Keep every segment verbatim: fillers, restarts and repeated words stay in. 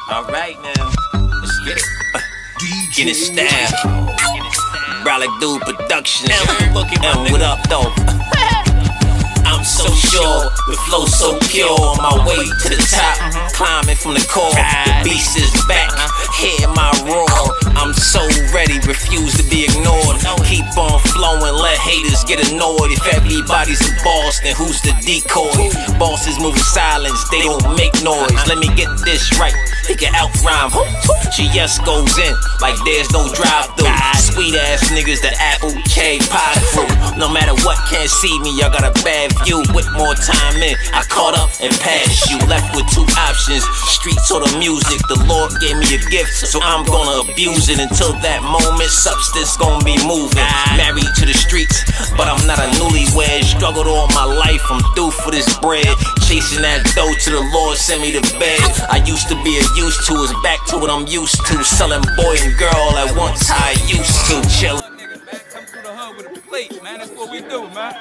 Alright now, let's get it. Uh, get it style. Brolic Dude Productions. And what up though? I'm so sure, the flow so pure. On my way to the top, climbing from the core. The beast is back, hear my roar. I'm so ready, refuse to be ignored. Keep on flowing, let haters get annoyed. If everybody's a boss, then who's the decoy? Bosses move in silence, they don't make noise. Let me get this right, he can out-rhyme. G S goes in like there's no drive-thru. Sweet ass niggas, the apple cherry pie crew. No matter what, can't see me, y'all got a bad view. With more time in, I caught up and passed you. Left with two options, streets or the music. The Lord gave me a gift, so I'm gonna abuse it. Until that moment, substance gonna be moving. Married to the streets, but I'm not a newlywed. Struggled all my life, I'm due for this bread. Chasing that dough till the Lord send me to bed. I used to be a used to, it's back to what I'm used to. Selling boy and girl at once I used to. Chill. Come through the hood with a plate, man. That's what we do, man.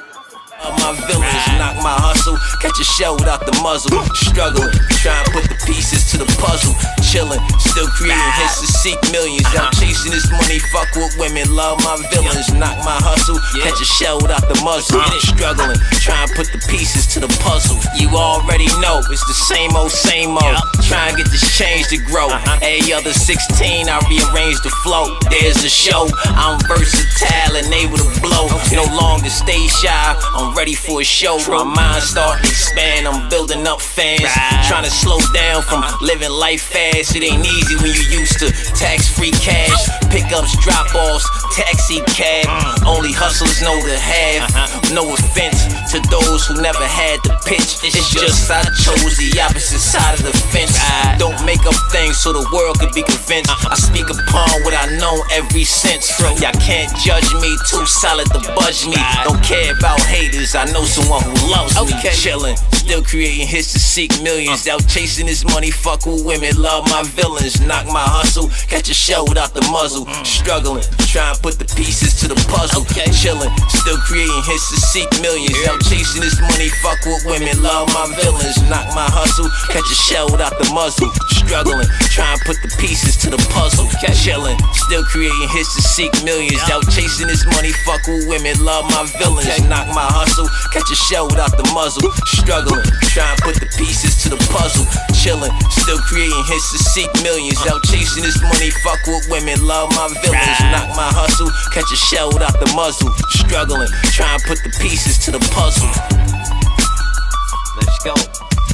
Uh, my villains knock my hustle, catch a shell without the muzzle. Struggling, trying to put the pieces to the puzzle. Chilling, still creating hits to seek millions. I'm chasing this money, fuck with women, love my villains. Knock my hustle, catch a shell without the muzzle. Struggling, trying to put the pieces to the puzzle. You already know, it's the same old, same old. Trying to get this change to grow. Every other sixteen, I rearrange the flow. There's a show, I'm versatile and able to blow. No longer stay shy, I'm ready for a show. My mind starting to expand, I'm building up fans. Trying to slow down from living life fast. It ain't easy when you used to tax-free cash. Pickups, drop-offs, taxi cab. Only hustlers know the have. No offense to those who never had the pitch. It's just I chose the opposite side of the fence. Don't make up things so the world could be convinced. I speak upon what I know every sense. Y'all can't judge me, too solid to budge me. Don't care about haters, I know someone who loves me. Chillin', still creating hits to seek millions. Out chasing this money, fuck with women, love my villains. Knock my hustle, catch a shell without the muzzle. Struggling, trying to put the pieces to the puzzle. Chillin', still creating hits to seek millions. Out chasing this money, fuck with women, love my villains. Knock my hustle, catch a shell without the muzzle. Struggling, trying to put the pieces to the puzzle. Chillin', still creating hits to seek millions. Out chasing this money, fuck with women, love my villains. Knock my hustle, catch a shell without the muzzle. Struggling, trying to put the pieces to the puzzle. Chillin', still creating hits to seek millions. Out chasing this money, fuck with women, love my villains. Knock my hustle, catch a shell without the muzzle. Struggling, trying to put the pieces to the puzzle. Let's go.